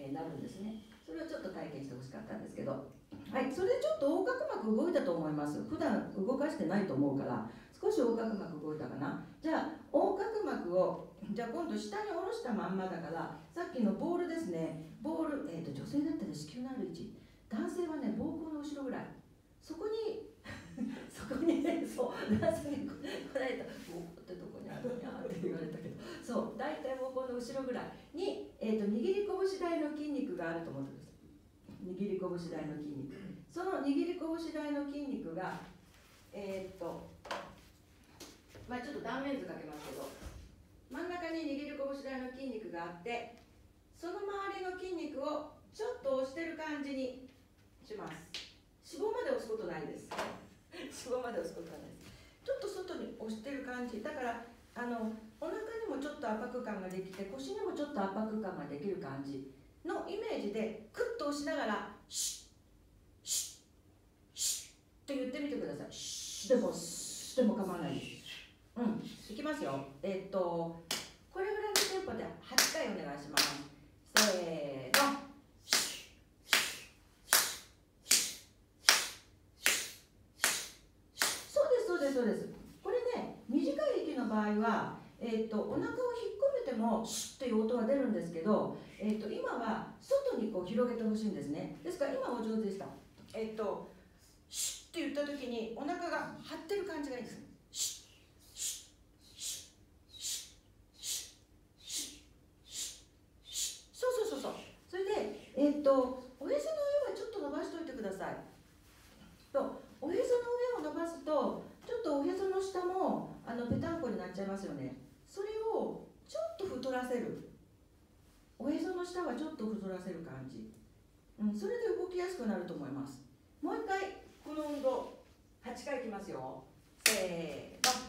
なるんですね。それをちょっと体験してほしかったんですけど、はい、それでちょっと横隔膜動いたと思います。普段動かしてないと思うから、少し横隔膜動いたかな。じゃあ横隔膜をじゃあ今度下に下ろしたまんまだから、さっきのボールですね。ボール、女性だったら子宮のある位置、男性はね膀胱の後ろぐらい、そこにそこにね、そう男性にこられた「膀胱ってどこにあるんや」って言われたけど、そう大体膀胱の後ろぐらいに、握り拳大の筋肉があると思ってください。握り拳大の筋肉、その握り拳大の筋肉がまあちょっと断面図かけますけど、真ん中に握り拳大の筋肉があって、その周りの筋肉をちょっと押してる感じにします。脂肪まで押すことないです。脂肪まで押すことはないです。ちょっと外に押してる感じだから、お腹にもちょっと圧迫感ができて、腰にもちょっと圧迫感ができる感じのイメージでクッと押しながらシュッシュッシュッって言ってみてください。シュッでもシュッでも構わないです。いきますよ。これぐらいのテンポで8回お願いします。せーの。そうです。これね、短い息の場合は、お腹を引っ込めてもシュッという音は出るんですけど、今は外にこう広げてほしいんですね。ですから今お上手でした。シュッと言った時にお腹が張ってる感じがいいです。シュッシュッシュッシュッシュッシュッシュッ、そう。それでおへその上はちょっと伸ばしておいてください。おへその上を伸ばすとちょっとおへその下もぺたんこになっちゃいますよね。それをちょっと太らせる。おへその下はちょっと太らせる感じ、それで動きやすくなると思います。もう一回この運動8回いきますよ。せーの。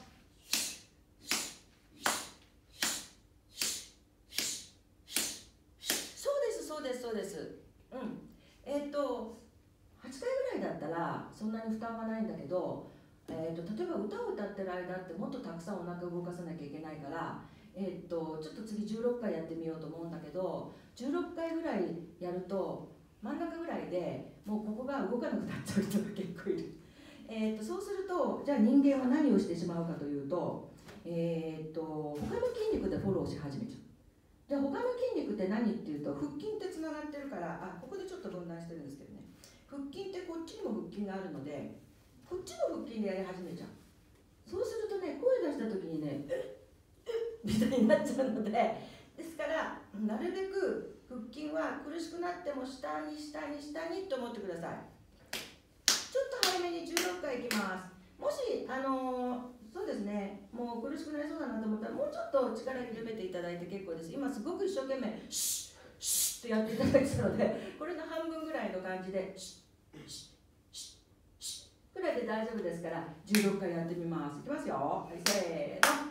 そうです。8回ぐらいだったらそんなに負担はないんだけど、例えば歌を歌ってる間ってもっとたくさんお腹動かさなきゃいけないから、ちょっと次16回やってみようと思うんだけど、16回ぐらいやると真ん中ぐらいでもうここが動かなくなっちゃう人が結構いる。そうするとじゃあ人間は何をしてしまうかというと、他の筋肉でフォローし始めちゃう。で他の筋肉って何っていうと、腹筋ってつながってるから、ここでちょっと分断してるんですけどね、腹筋ってこっちにも腹筋があるので、こっちの腹筋でやり始めちゃう。そうするとね、声出した時にねみたいになっちゃうので、ですからなるべく腹筋は苦しくなっても下にと思ってください。ちょっと早めに16回いきます。もしそうですね、もう苦しくなりそうだなと思ったらもうちょっと力緩めていただいて結構です。今すごく一生懸命シュッシュッとやっていただいてたので、これの半分ぐらいの感じでシュッシュッシュッシュッくらいで大丈夫ですから16回やってみます。いきますよ。はい、せーの。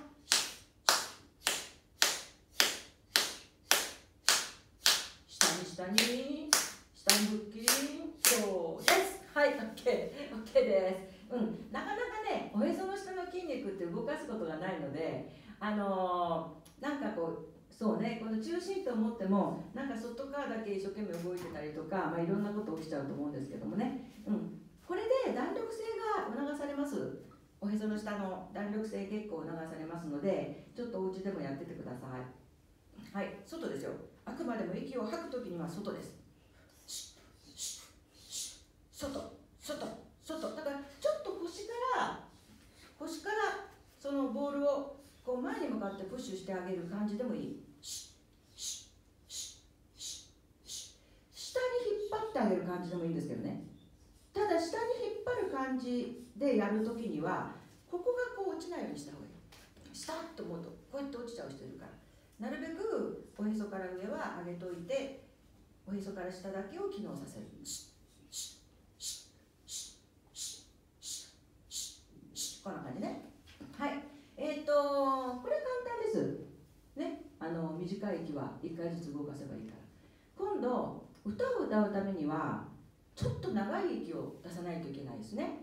下に腹筋、そうです。はい、OK です。なかなかね、おへその下の筋肉って動かすことがないので、なんかこう、そうね、この中心と思っても、なんか外側だけ一生懸命動いてたりとか、いろんなこと起きちゃうと思うんですけどもね。これで弾力性が促されます。おへその下の弾力性結構促されますので、ちょっとお家でもやっててください。はい、外ですよ。あくまでも息を吐くときには外です。外。だからちょっと腰からそのボールをこう前に向かってプッシュしてあげる感じでもいい。下に引っ張ってあげる感じでもいいんですけどね。ただ下に引っ張る感じでやるときにはここがこう落ちないようにした方がいい。下と思うとこうやって落ちちゃう人いるから、なるべくおへそから上は上げといて、おへそから下だけを機能させる。こんな感じね。はい。これ簡単ですね。短い息は1回ずつ動かせばいいから。今度歌を歌うためにはちょっと長い息を出さないといけないですね。